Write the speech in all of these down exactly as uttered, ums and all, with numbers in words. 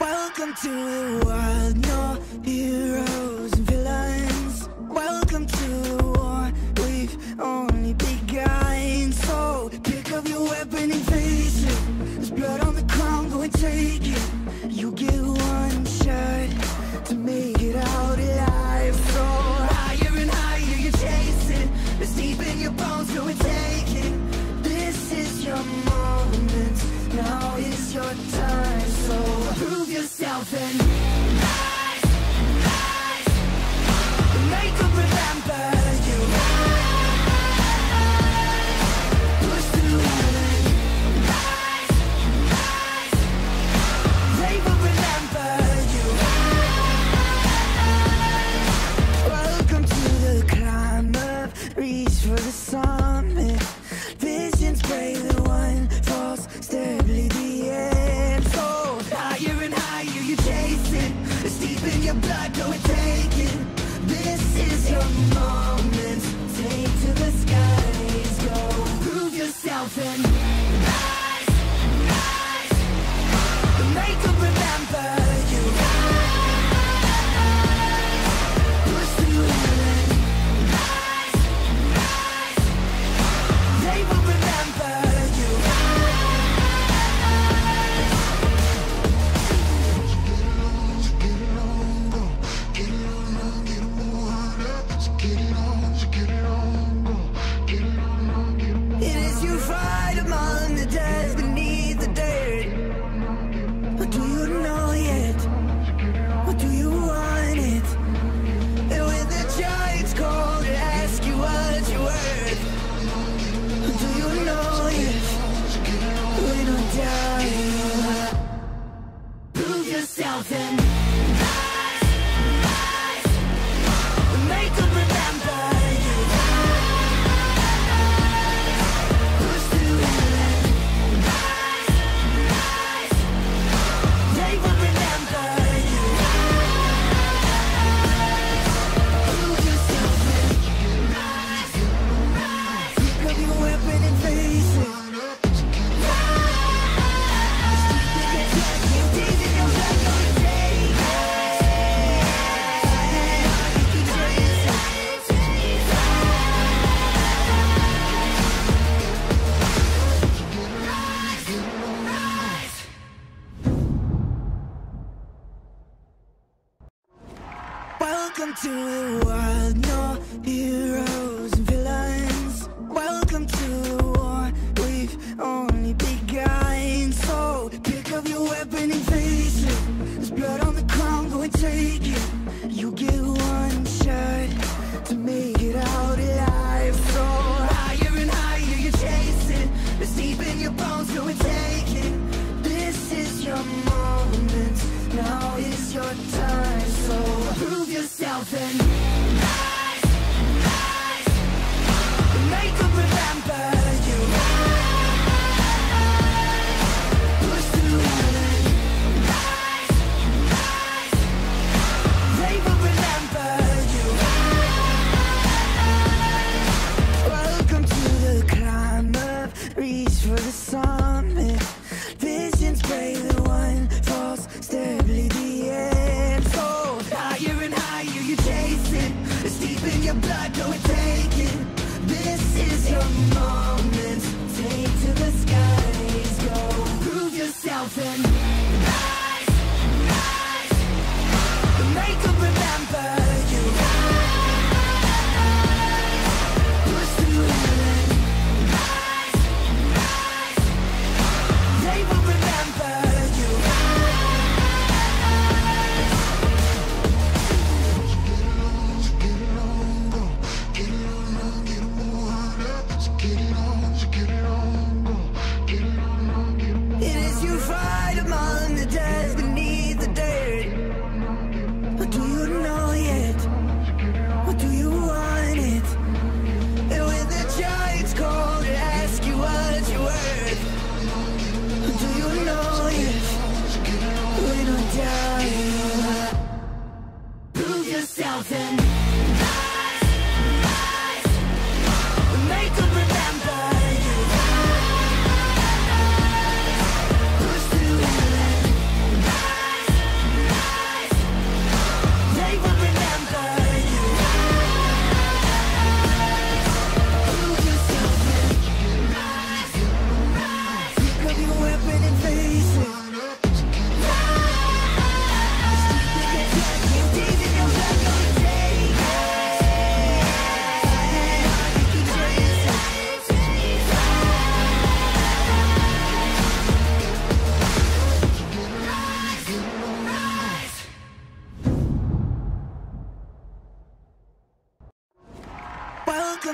Welcome to the wild, no heroes and villains. Welcome to the war, we've only begun. So pick up your weapon and face it. There's blood on the ground, go and take it. You get one shot to make it out alive. So higher and higher you chase it. It's deep in your bones, go and take it. This is your moment, now is your time. So prove yourself and rise, rise. Make them remember you. Push through it. Rise, rise. They will remember you. Welcome to the climb up, reach for the summit. Visions break, the one falls, steadily the end. So higher and higher you chase it. It's deep in your blood, go and take it. This is your moment, take to the skies, go. Prove yourself and rise, rise. Make them remember you. Push through it. Rise, rise. They will remember you. It is you fight among the dead, beneath the dirt. But do you know yet? Or do you want it? And when the giants call to ask you what you're worth, do you know yet? We don't die. Prove yourself and rise, rise. Make them remember you. Push through it. Rise, rise. They will remember you. Prove yourself and rise, rise. Pick up your weapon and face it. Welcome to the wild, no heroes and villains. Welcome to the war, we've only begun. So pick up your weapon and face it. There's blood on the ground, go and take it. You get one shot to make it out alive. So higher and higher you chase it. It's deep in your bones, go and take it. This is your moment, now is your time. So prove yourself and rise, rise. Make them remember you. Push through it. Rise, rise. They will remember you. Welcome to the climb up, reach for the summit. Visions break, the one falls, steadily the end. So higher and higher you chase it.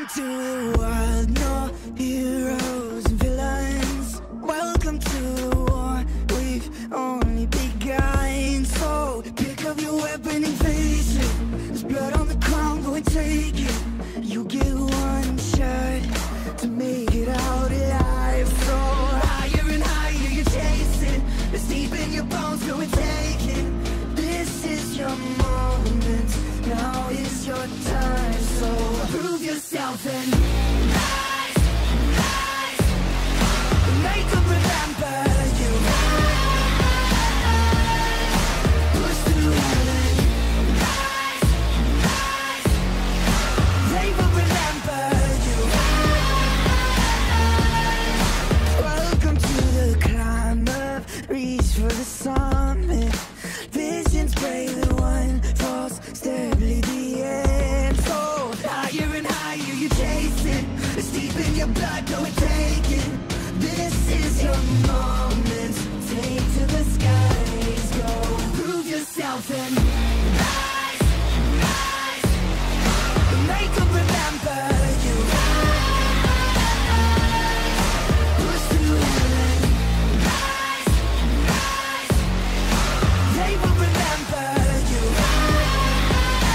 Welcome to the wild, no heroes and villains. Welcome to the war, we've only begun. So pick up your weapon and face it. There's blood on the ground, go and take it. You get one shot to make it out alive. So higher and higher you're chasing. It's deep in your bones, go and take it. This is your moment, now is your time. So prove yourself and rise, rise. Make them remember you. Push through heaven. Rise, rise. They will remember you. Welcome to the climb up, reach for the summit. Visions brave, the one falls, steadily the end. So higher and higher you're chasing. It's deep in your blood, go and take it. This is your moment, take to the skies, go. Prove yourself and rise, rise. Make them remember you. Push through heaven. Rise, rise. They will remember you.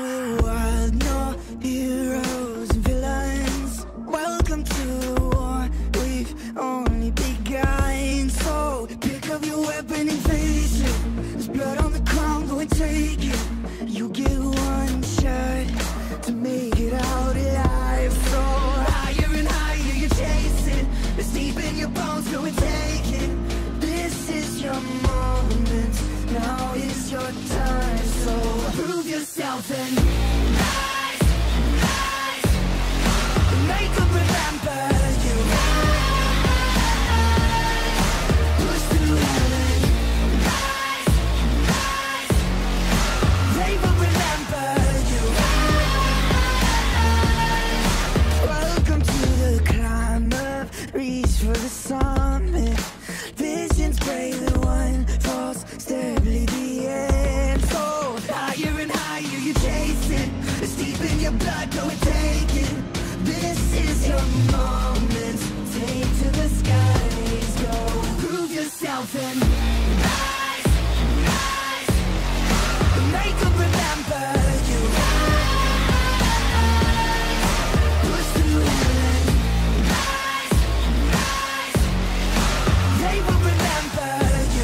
the wild, no heroes and villains. Welcome to the war, we've only begun. So pick up your weapon and face it. There's blood on the ground, go and take it. You get one shot to make it out alive. So higher and higher you chase it. It's deep in your bones, go and take it. This is your moment, now is your time. So prove yourself and rise, rise. Make them remember you. Push through heaven. Rise, rise. They will remember you. Welcome to the climb up, reach for the summit. Visions break, the one falls, steadily the end. So higher and higher you chase it. It's deep in your blood, go and take it. This is your moment, take to the skies, go. Prove yourself and rise, rise. Make them remember you. Push through heaven. Rise, rise. They will remember you.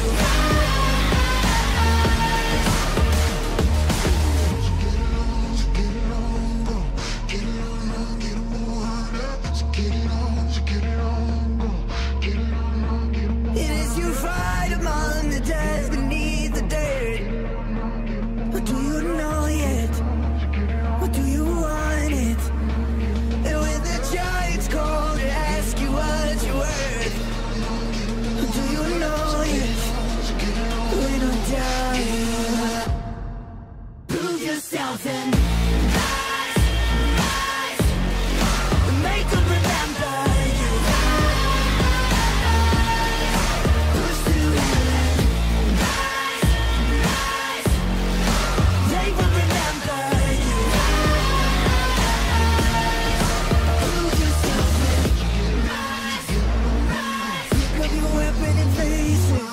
It is you fight among the dead, beneath the dirt. Or do you know yet? Or do you want it? And when the giants call to ask you what you're worth, or do you know yet? We don't die. Prove yourself and rise, rise. Make them remember you. Push through heaven. Rise, rise. They will remember you. Prove yourself and rise, rise. Pick up your weapon and face it.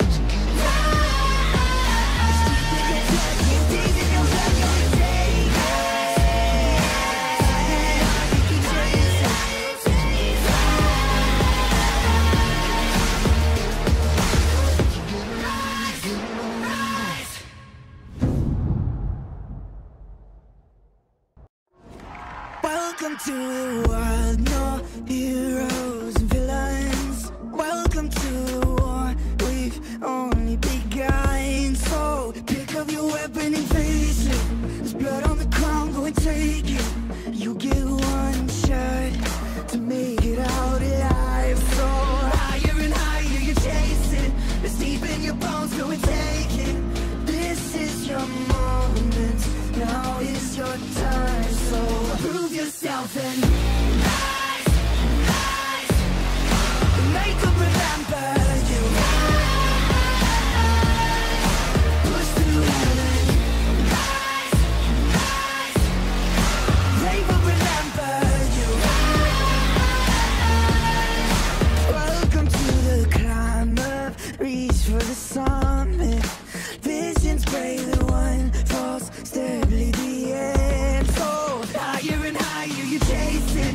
Welcome to the wild, no heroes and villains. Welcome to the war, we've only begun. So pick up your weapon and face it. There's blood on the ground, go and take it. You get one shot to make it out alive. So higher and higher you chase it. It's deep in your bones, go and take it. This is your moment, now is your time. So prove yourself and rise, rise. Make them remember you. Push through heaven. Rise, rise. They will remember you. Welcome to the climb up, reach for the summit. Visions break, the one falls, steadily the end. So higher and higher you chase it.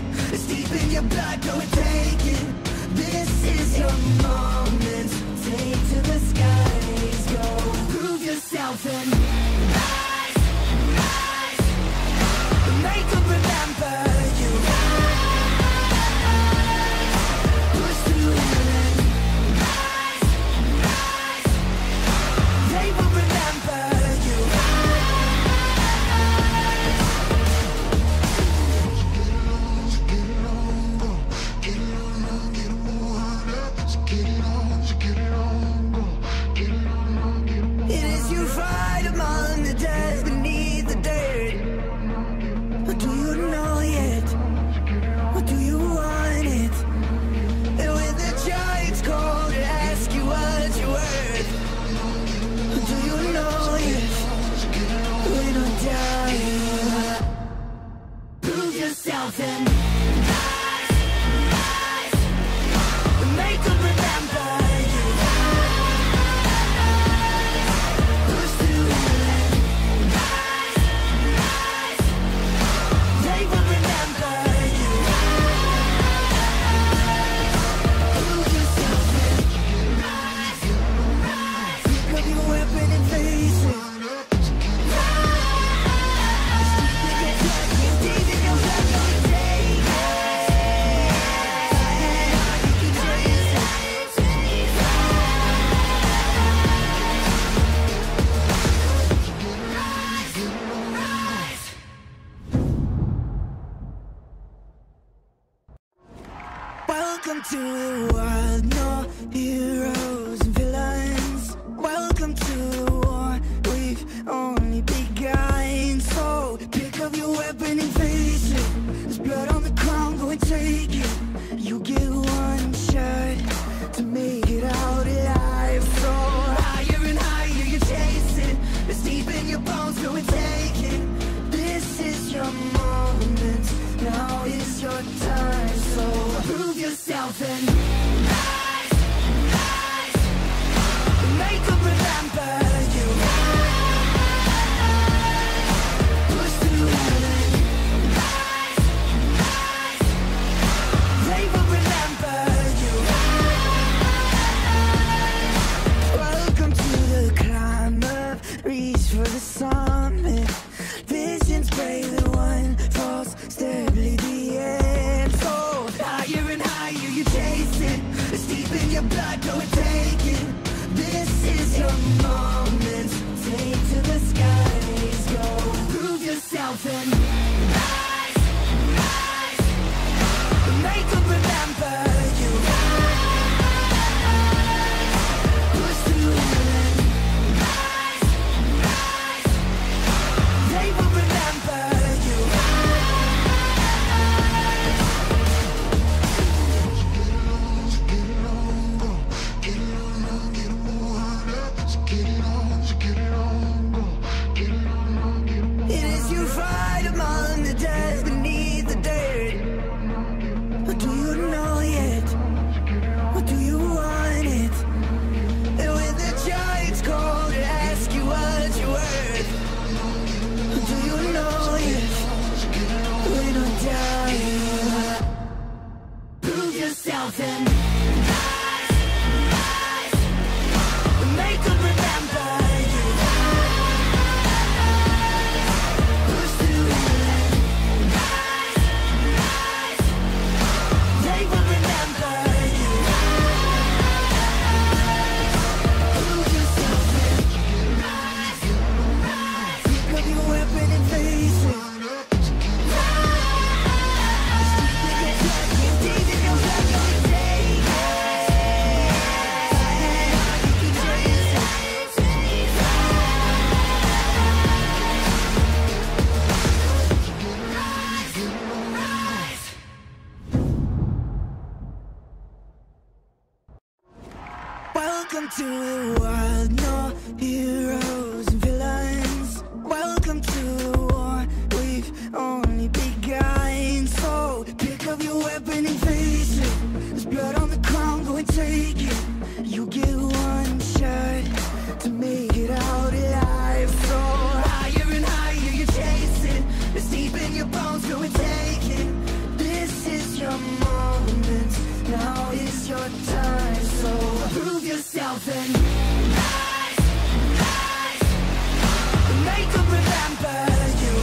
Welcome to the wild, no heroes and villains. Welcome to the war, we've only begun. So pick up your weapon and face it. There's blood on the ground, go and take it. You get one shot to make it out alive. So higher and higher you chase it. It's deep in your bones, go and take it. This is your moment, now is your time. So prove yourself and rise, rise. Make them remember you. Push through heaven. Rise, rise. They will remember you. Welcome to the climb up, reach for the summit. Visions brave, the one falls, steadily the end. So higher and higher you chase it. It's deep in your blood, go and take it. This is your moment, take to the skies, go. Prove yourself and rise, rise. Make them remember you. Push through heaven. Rise, rise. They will remember you. It is you fight among the dead, beneath the dirt. What do you know yet? What do you want it? And when the giants call to ask you what you're worth, what do you know yet? We're not dying. Prove yourself and rise, rise. Make them remember you. Push through heaven. Rise, rise. They will remember you. Prove yourself and rise, rise. Pick up your weapon and face it. Deep in your blood, go and take it. You can chase it. Rise, rise. Welcome to the wild, no heroes and villains. Welcome to the war, we've only begun. So pick up your weapon and face it. There's blood on the ground, go and take it. You get one shot to make it out alive. So higher and higher you chase it. It's deep in your bones, go and take it. This is your moment, now is your time. So prove yourself and rise, rise. Make them remember you.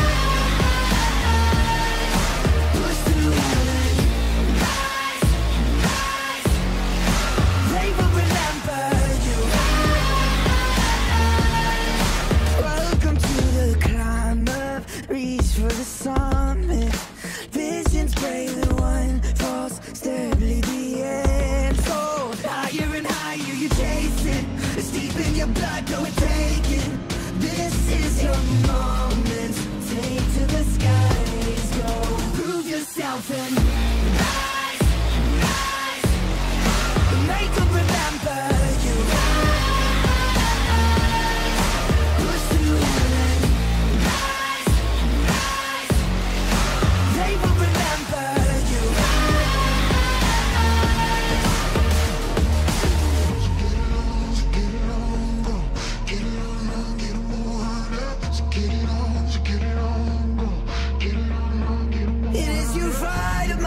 Push through heaven. Rise, rise. They will remember you. Welcome to the climb up, reach for the summit. Visions brave, the one falls, steadily the end. So higher and higher you chase it. It's deep in your blood, go and take it. This is your moment, take to the skies, go. Prove yourself and rise, rise. Make them remember you. Push through heaven. Rise, rise. They will remember you. It is you fight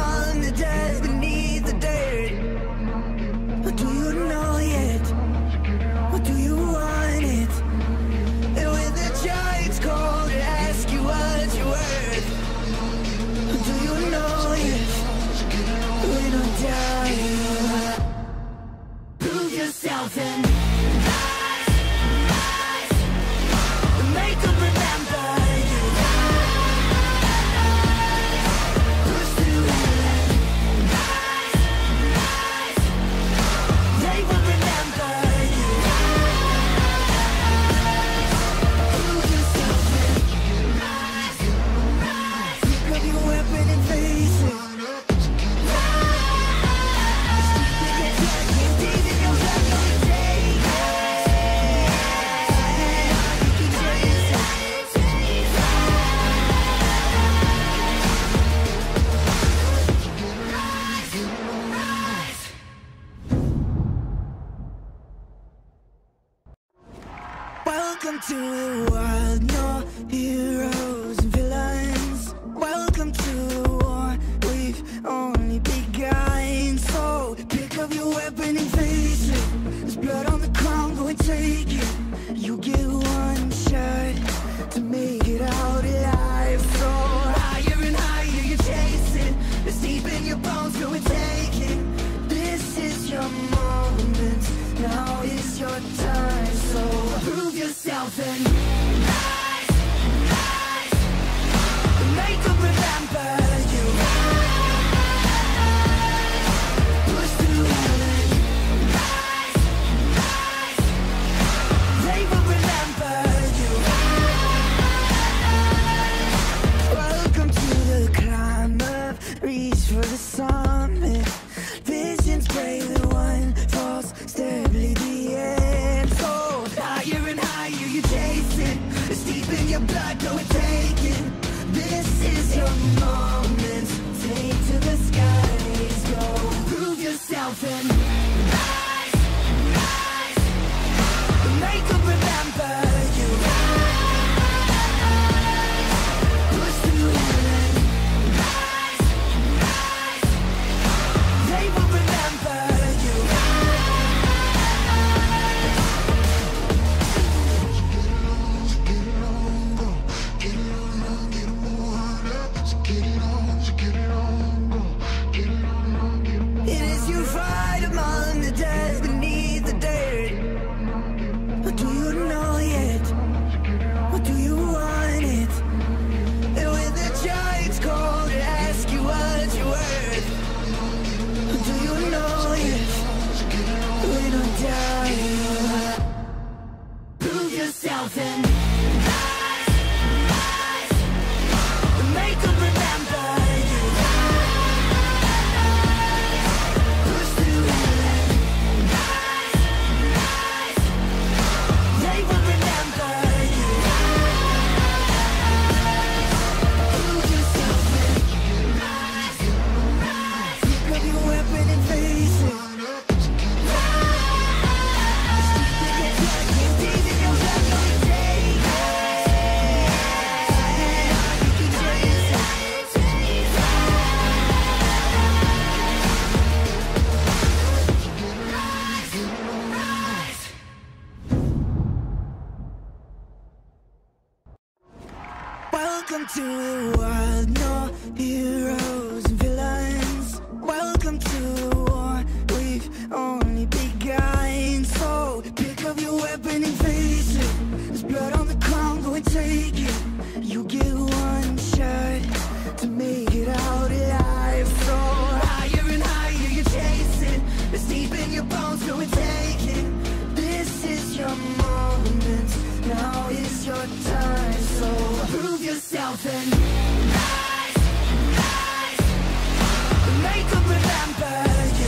the wild, no heroes and villains. Welcome to the war, we've only begun. So pick up your weapon and face it. There's blood on the ground, go and take it. You get one shot to make it out alive. So higher and higher you chase it. It's deep in your bones, go and take it. This is your moment, now is your time. So prove yourself and rise, rise. Make them remember you.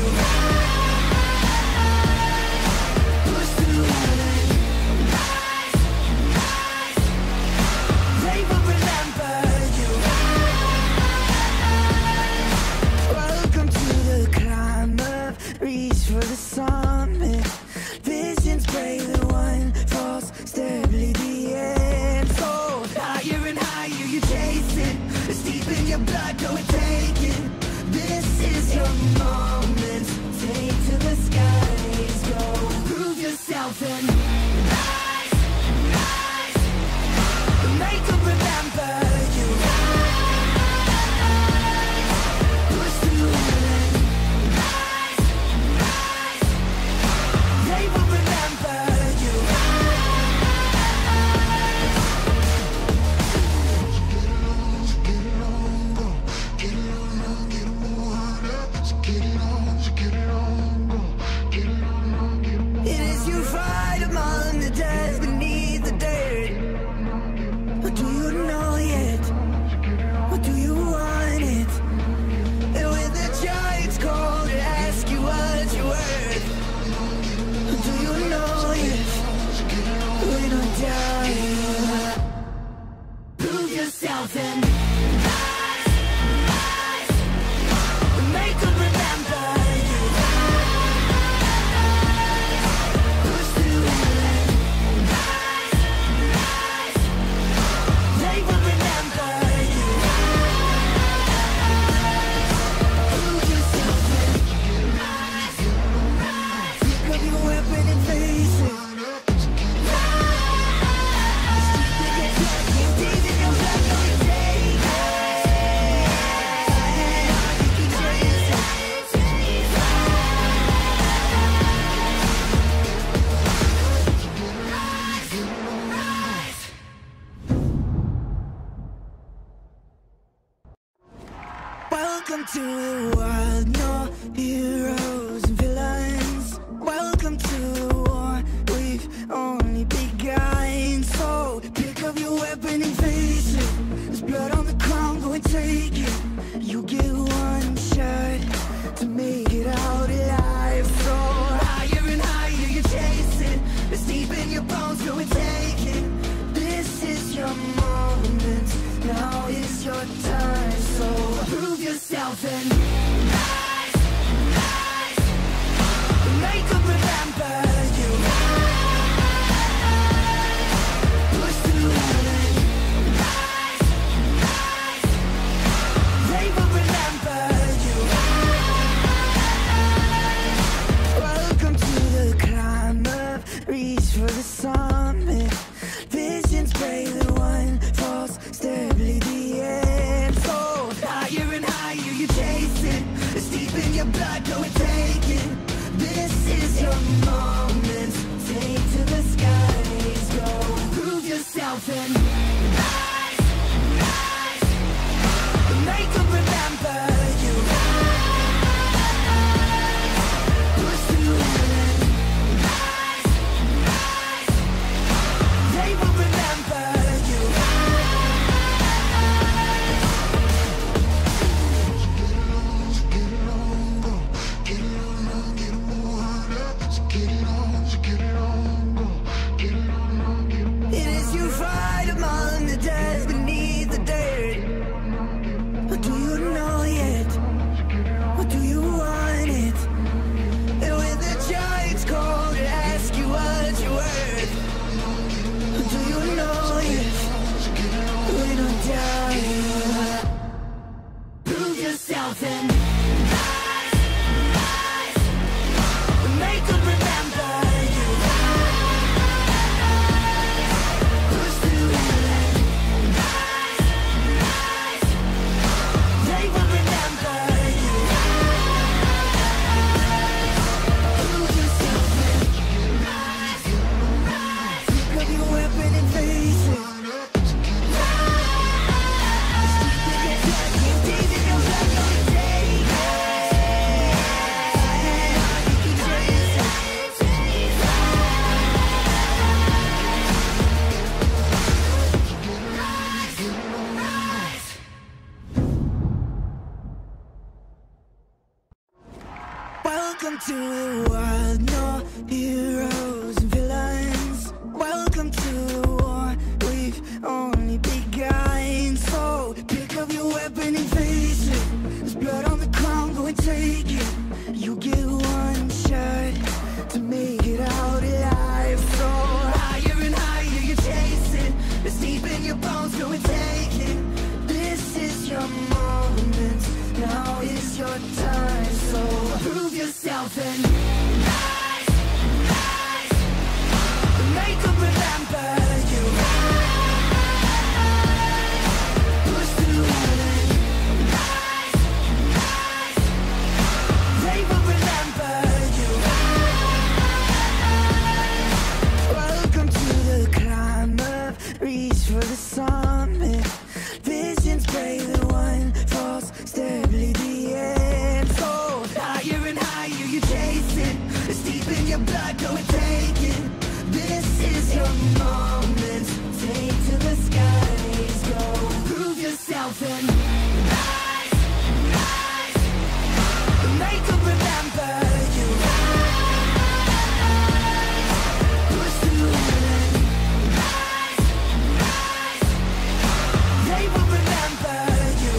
Push through heaven. Rise, rise. They will remember you. Welcome to the climb up, reach for the summit. Visions break, the one falls steadily the end. So higher and higher you chase it. It's deep in your blood, go and take it. This is your moment, take to the skies, go. Prove yourself and rise, rise. Make them remember you. Push through heaven. Rise, rise. They will remember you. It is you fight among the dead, beneath the dirt. Or do you know yet? Or do you want it? And when the giants call to ask you what you're worth, or do you know yet? We're not dying. Prove yourself and rise, rise. Make them remember you. Push through heaven. Rise, rise. They will remember you. Prove yourself and rise, rise. Pick up your weapon and face it. Welcome to the wild, no heroes and villains. Welcome to the war, we've only begun. So pick up your weapon and face it. There's blood on the ground, go and take it. You get one shot to make it out alive. So higher and higher you chase it. It's deep in your bones, go and take it. This is your moment, now is your time. So prove yourself and rise, rise. Make them remember you. Push through heaven. Rise, rise. They will remember you. Welcome to the climb up, reach for the summit. Visions break, the one falls steadily the end. So higher and higher you chase it. Welcome to the wild, no heroes and villains. Welcome to the war, we've only begun. So pick up your weapon and face it. There's blood on the ground, go and take it. You get one shot to make it out alive. So higher and higher you chase it. It's deep in your bones, go and take it. This is your moment, now is your time. So prove yourself and rise, rise. Make them remember you. Push through it. Rise, rise. They will remember you. Welcome to the climb up, reach for the summit. Visions break, the one falls, steadily the end. So higher and higher you chase it. It's deep in your blood, go and take it. This is your moment, take to the skies, go. Prove yourself and rise, rise. Make them remember you. Push through it. Rise, rise. They will remember you.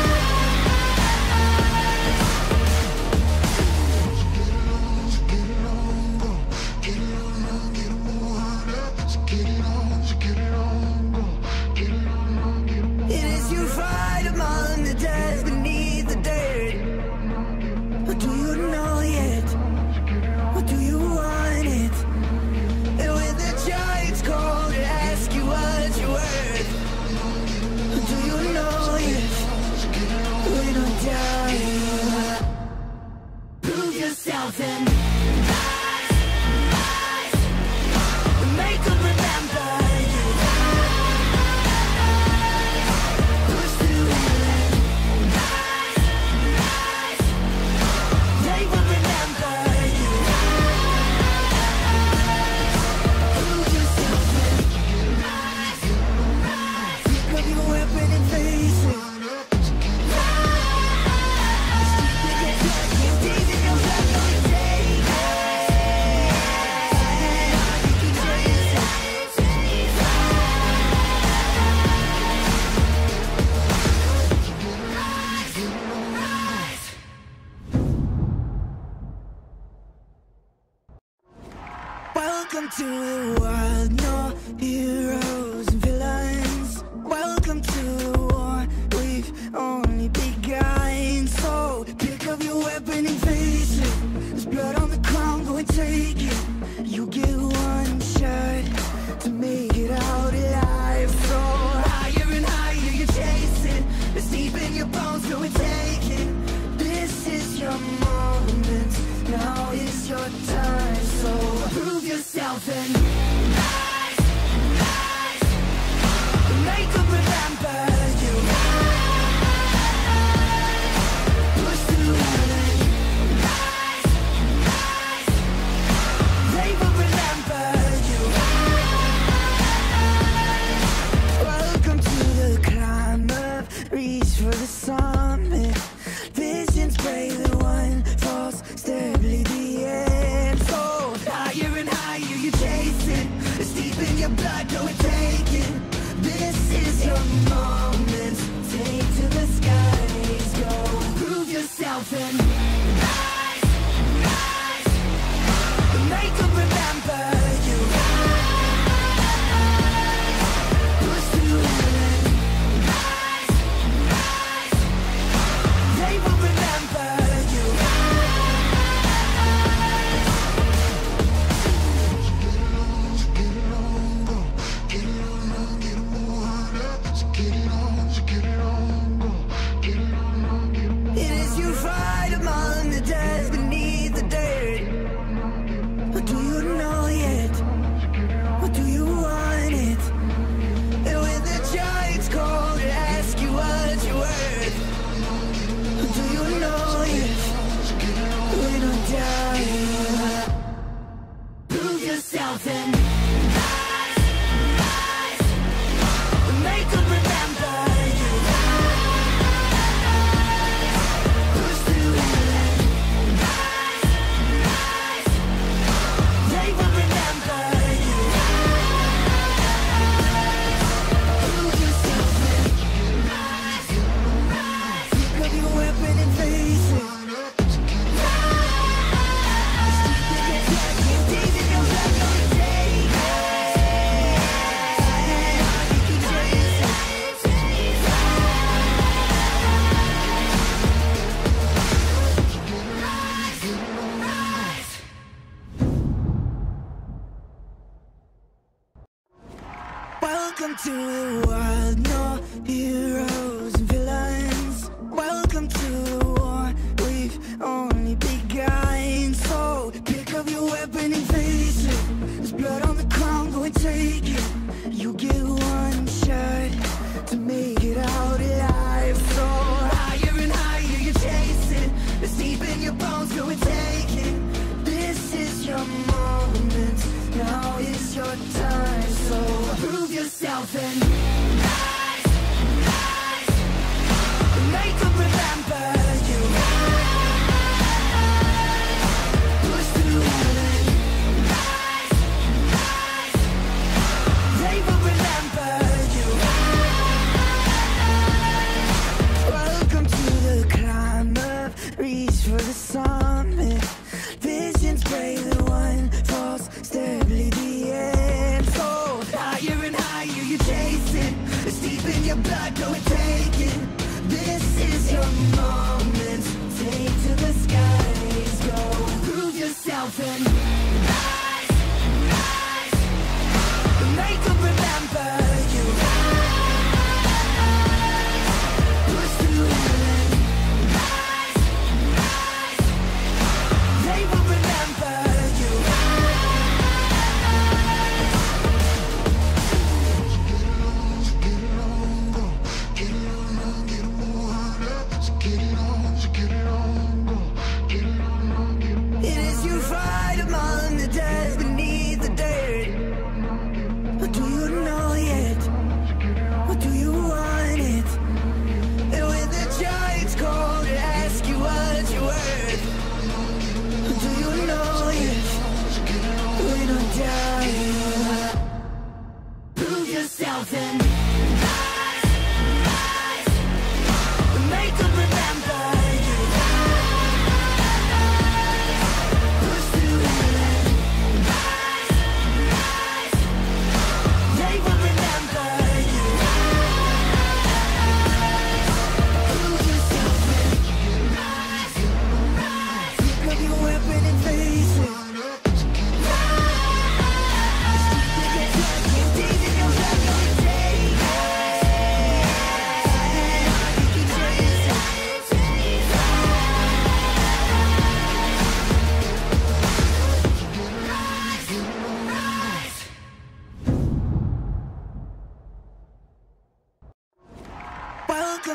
It is your fight among the dead, beneath the dirt. Or do you know yet? Or do you want it? And when the giants call to ask you what you're worth, or do you know yet? We don't die. Prove yourself and rise, rise. Make them remember you. Push through it. Rise, rise. They will remember you. Prove yourself and rise, rise. Pick up your weapon and face it. Welcome to the wild, no heroes and villains. Welcome to the war, we've only begun. So pick up your weapon and face it. There's blood on the ground, go and take it. You get one shot to make it out alive. So higher and higher you chase it. It's deep in your bones, go and take it. This is your moment, now is your time. So prove yourself and rise, rise. Make them remember you. Push through it. Rise, rise. They will remember you. Welcome to the climb up, reach for the summit. Visions break, the one falls, steadily the end. So higher and higher you chase it. It's deep in your blood, go and take it. This is your moment, take to the skies, go. Prove yourself and rise, rise. Make them remember you. Push through it. Rise, rise. They will remember you. It is your fight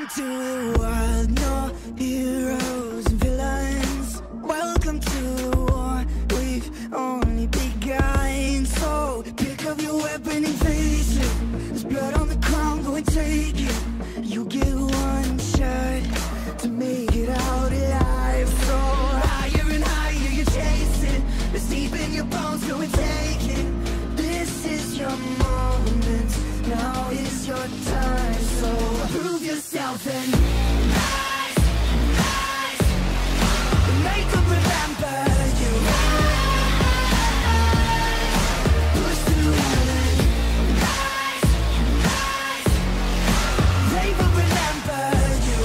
Welcome to the wild, no heroes and villains. Welcome to the war, we've only begun. So pick up your weapon and face it. There's blood on the ground, go and take it. You get one shot to make it out alive. So higher and higher you chase it. It's deep in your bones, go and take it. This is your moment, now is your time. So prove yourself and rise, rise. Make them remember you. Push through heaven. Rise, rise. They will remember you.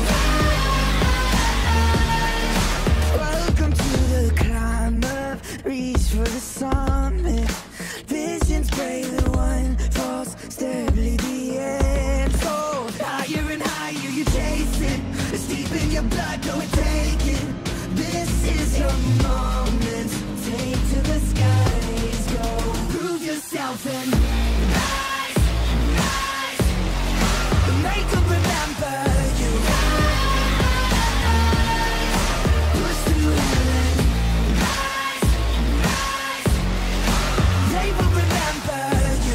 Welcome to the climb up, reach for the summit. Visions break, the one falls steadily the end. So higher and higher you chase it. It's deep in your blood, go and take it. This is your moment, take to the skies, go. Prove yourself and rise, rise. Make them remember you. Push through heaven. Rise, rise. They will remember you.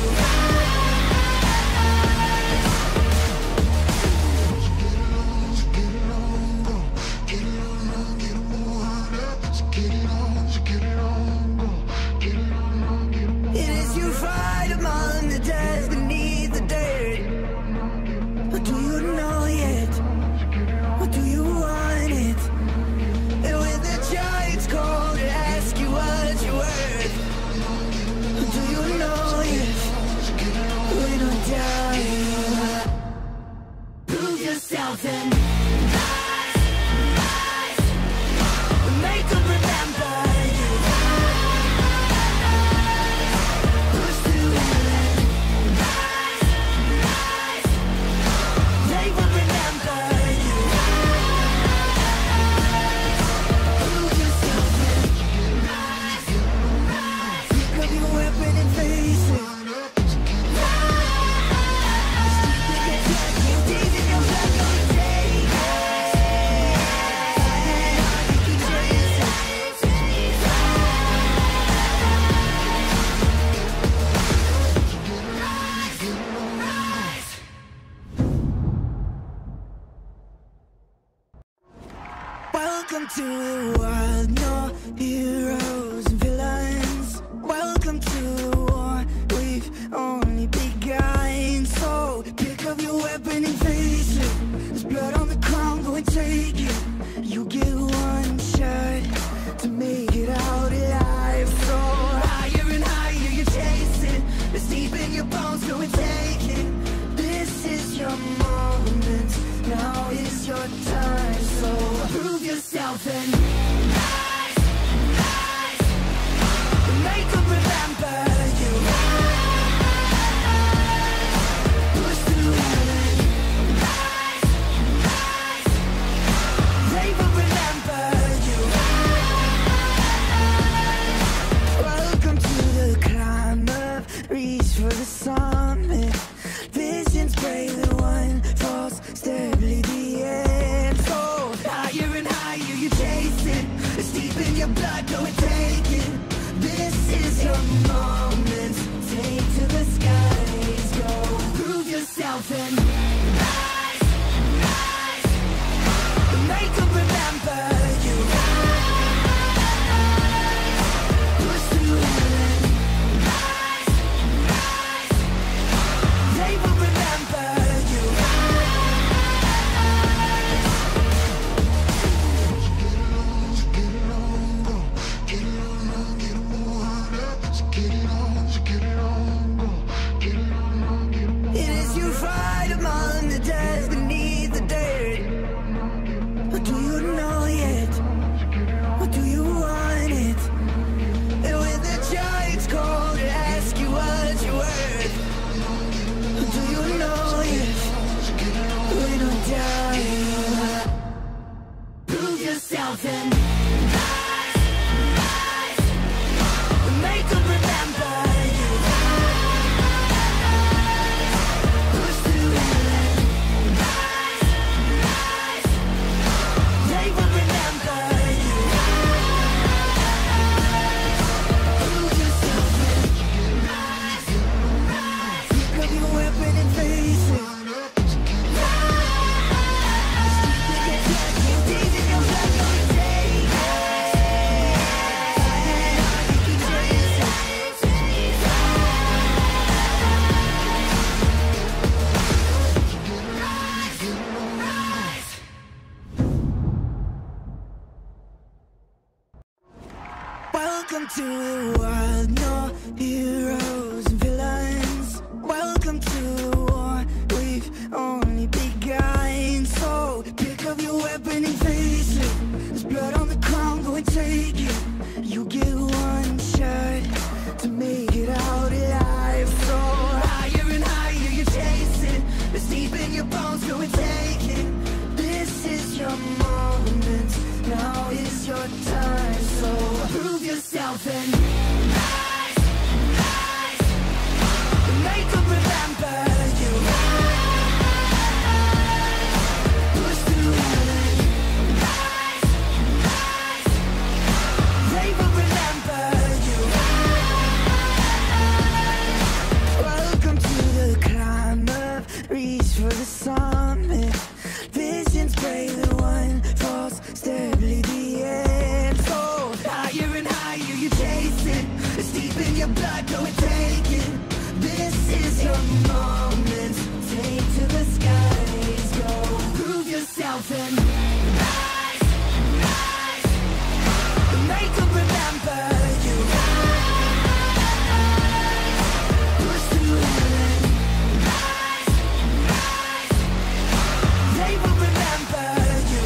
It is you fight among the dead, beneath the dirt. Or do you know yet? Or do you want it? And when the giants call to ask you what you're worth, or do you know yet? When I die, prove yourself and rise, rise. Make them remember you. Push through heaven. Rise, rise. They will remember you. Prove yourself and rise, rise. Pick up your weapon and face it. Welcome to the wild, no heroes and villains. Welcome to the war, we've only begun. So pick up your weapon and face it. There's blood on the ground, go and take it. You get one shot to make it out alive. So higher and higher you chase it. It's deep in your bones, go and take it. This is your moment, now is your time. So prove yourself and rise, rise. Make them remember you. Push through heaven. Rise, rise. They will remember you. Welcome to the climb up, reach for the summit. Visions break, the one falls steadily the end. So higher and higher you chase it. It's deep in your blood, go and take it. This is your moment, take to the skies, go. Prove yourself and rise, rise. Make them remember you. Push through heaven. Rise, rise. They will remember you. It is you fight among the dead, beneath the dirt. Or do you know yet? Or do you want it? And when the giants call to ask you what you're worth, or do you know yet? When I die, prove yourself and rise, rise. Make them remember you. Push through heaven. Rise, Welcome to the wild, no heroes and villains. Welcome to the war, we've only begun. So pick up your weapon and face it. There's blood on the ground, go and take it. You get one shot to make it out alive. So higher and higher you chase it. It's deep in your bones, go and take it. This is your moment, now is your time. So prove yourself and rise, rise. Make them remember you. Push through heaven. Rise, rise. They will remember you. Welcome to the climb up, reach for the summit. Visions break, the one falls steadily the end. So higher and higher you chase it. It's deep in your blood, go and take it. This is your moment, take to the skies, go. Prove yourself and rise, rise. Make them remember you. Push through heaven. Rise, rise. They will remember you.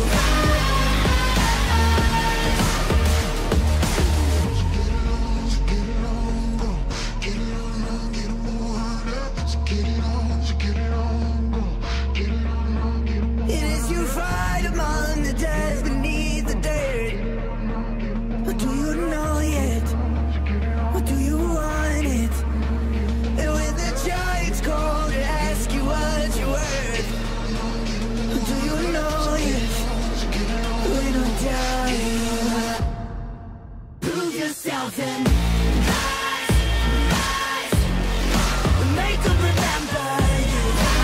It is you fight among the dead, beneath the dirt. Or do you know yet? Or do you want it? And when the giants call to ask you what you're worth, or do you know yet? We don't die. Prove yourself and rise, rise. Make them remember you.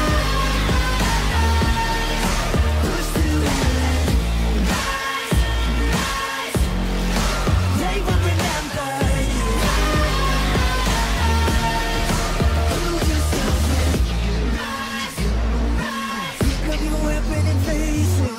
Push through heaven. Rise, rise. They will remember you. Prove yourself and rise, rise. Pick up your weapon and face it.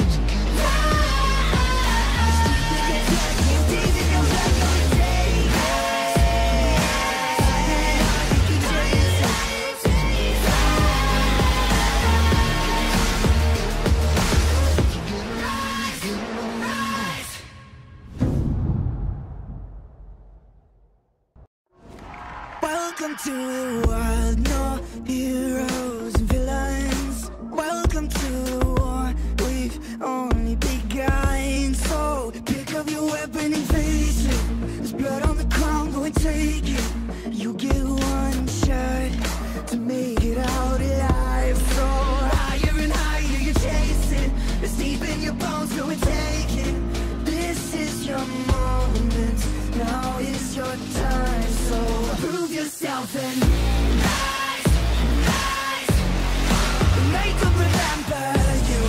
Welcome to the wild, no heroes and villains. Welcome to the war, we've only begun. So pick up your weapon and face it. There's blood on the ground, go and take it. You get one shot to make it out alive. So higher and higher you chase it. It's deep in your bones, go and take it. This is your moment, now is your time. So prove yourself and rise, rise. Make them remember you.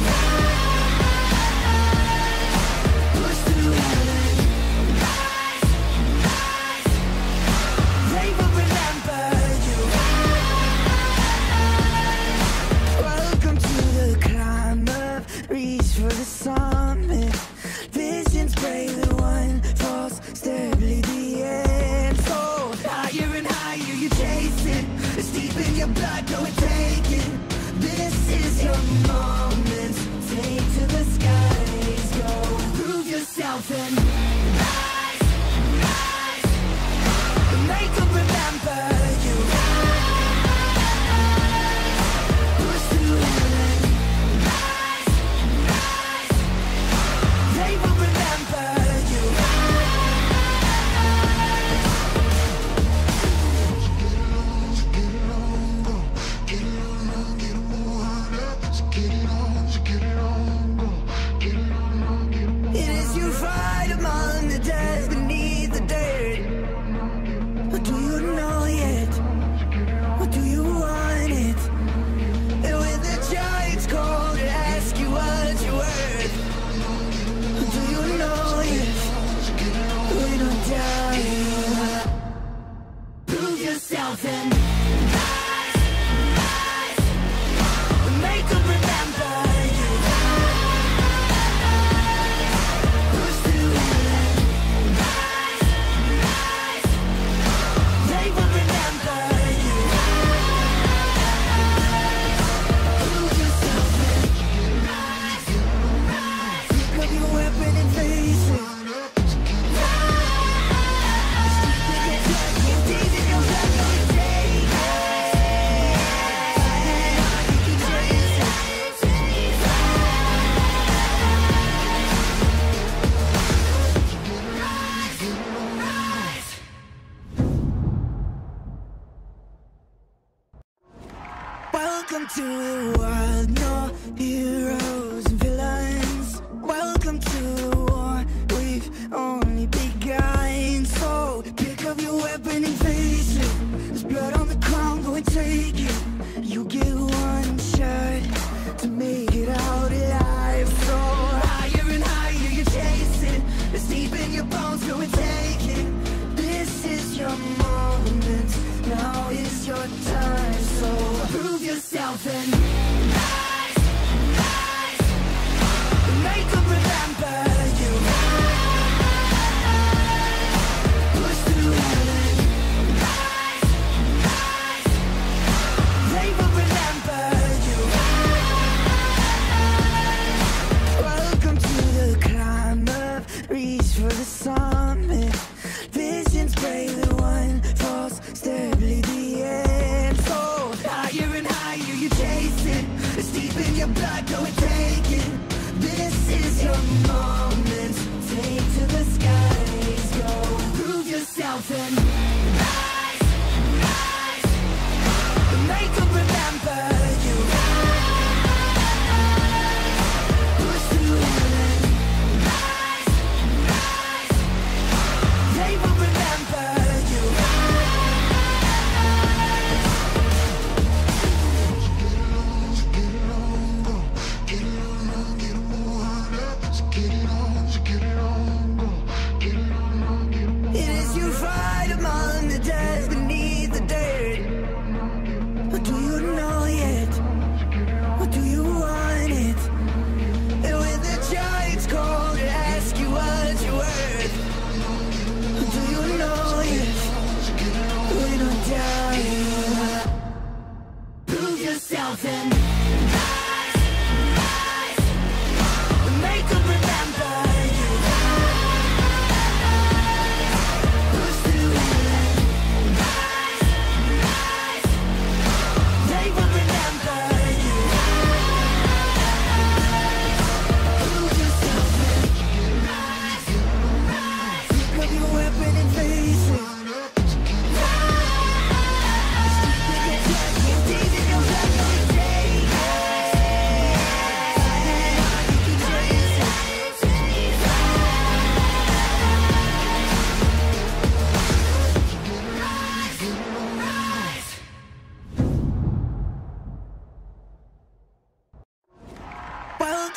Push through heaven. Rise, rise. They will remember you. Welcome to the climb up, reach for the summit. Visions break, the one falls steadily the end. So higher and higher you chase it. It's deep in your blood, go and take it. This is your moment, take to the skies, go. Prove yourself and rise, rise. Make them remember you. Push through heaven. Rise, rise.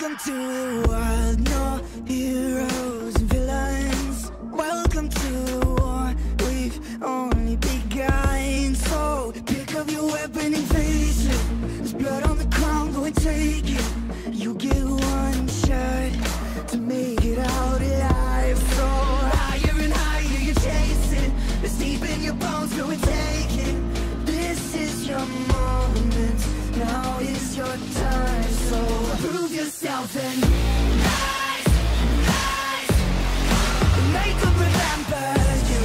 Welcome to the wild, no heroes and villains. Welcome to the war, we've only begun. So pick up your weapon and face it. There's blood on the ground, go and take it. You get one shot to make it out alive. So higher and higher you chase it. It's deep in your bones, go and take it. This is your moment, now is your time. So prove yourself and rise, rise. Make them remember you.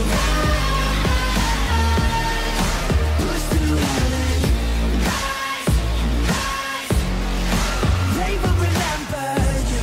Push through heaven. Rise, rise. They will remember you.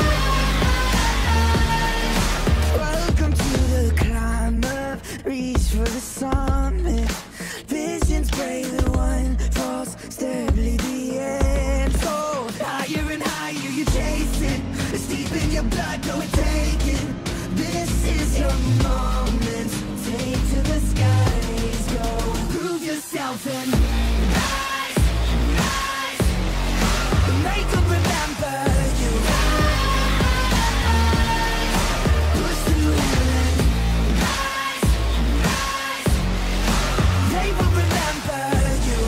Welcome to the climb up, reach for the summit. Visions brave, the one falls, steadily the end. So higher and higher you chase it. It's deep in your blood, go and take it. This is your moment, take to the skies, go. Prove yourself and rise, rise. Make them remember you. Push through heaven. Rise, rise. They will remember you.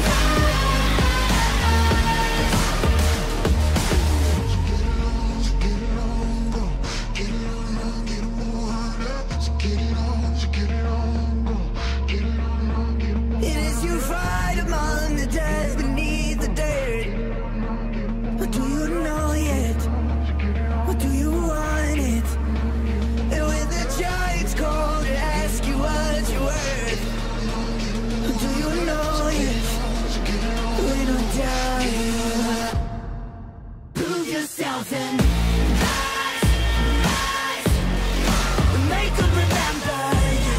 It is you fight among the dead, beneath the dirt. But do you know yet? Or do you want it? And when the giants call to ask you what you're worth, do you know yet? We don't die. Prove yourself and rise, rise. Make them remember you.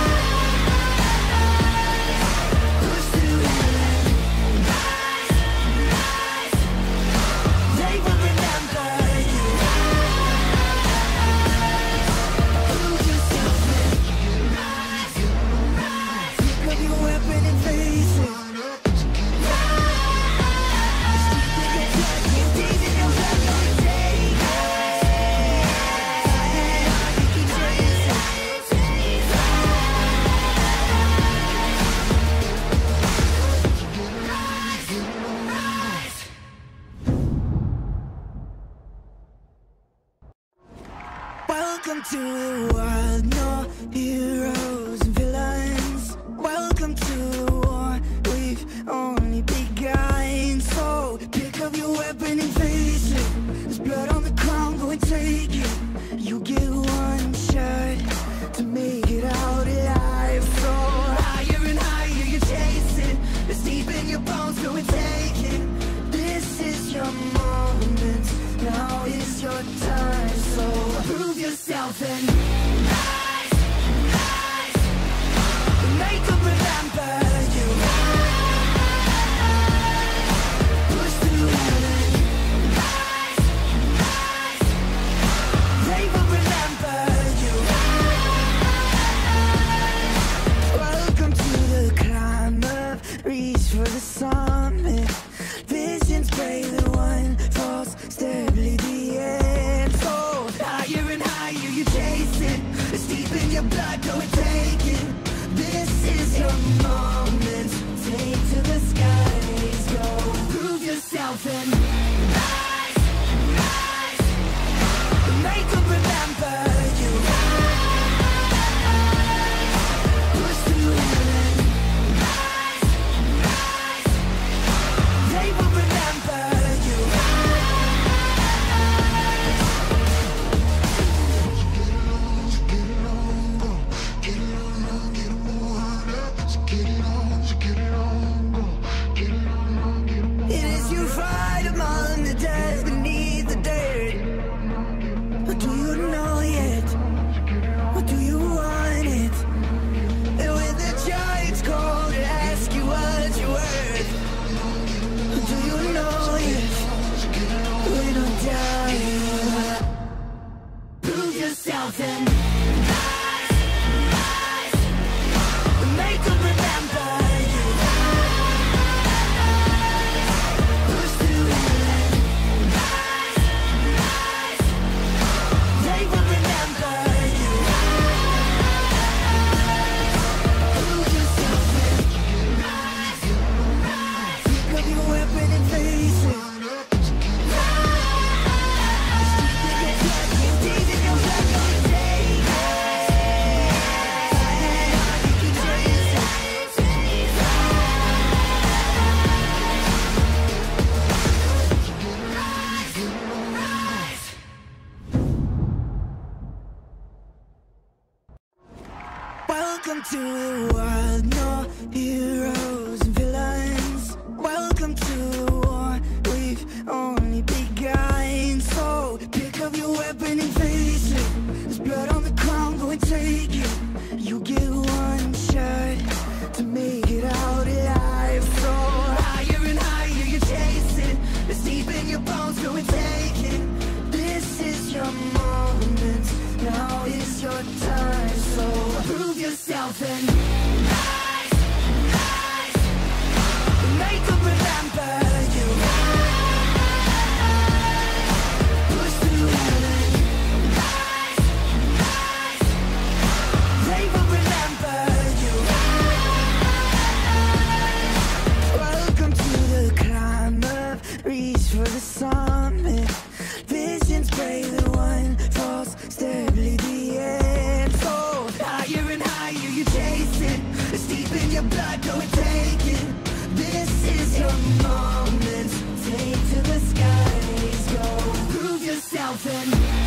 Push through heaven. Rise, rise. They will remember you. Prove yourself and rise, rise. Pick up your weapon and face it. Welcome to the wild, no heroes and villains. Welcome to the war, we've only begun. So pick up your weapon and face it. There's blood on the ground, go and take it. You get one shot to make it out alive. So higher and higher you chase it. It's deep in your bones, go and take it. This is your moment, now is your time. So prove yourself and rise, rise. Make them remember you. Push through heaven. Rise, rise. They will remember you. Welcome to the climb up, reach for the summit. Visions brave, the one falls, steadily the end. So higher and higher you chase it. It's deep in your blood, go and take it. This is your moment, take to the skies, go. Prove yourself and rise, rise. Make them remember you. Push through heaven. Rise, rise. They will remember you. It is you fight among the dead, beneath the dirt. But do you know yet? Or do you want it? And when the giants call to ask you what you're worth, do you know yet? We don't die. Prove yourself and rise, rise. Make them remember you. Push through heaven. Rise, Welcome to the wild, no heroes and villains. Welcome to the war, we've only begun. So pick up your weapon and face it. There's blood on the ground, go and take it. You get one shot to make it out alive. So higher and higher you chase it. It's deep in your bones, go and take it. This is your moment, now is your time. So prove yourself and rise, rise. Make them remember you. Push through heaven. Rise, rise. They will remember you. Welcome to the climb up, reach for the summit. Visions brave, the one falls steadily the end. So higher and higher you chase it. It's deep in your blood, go and take it. This is your moment. Take to the skies, go. Prove yourself and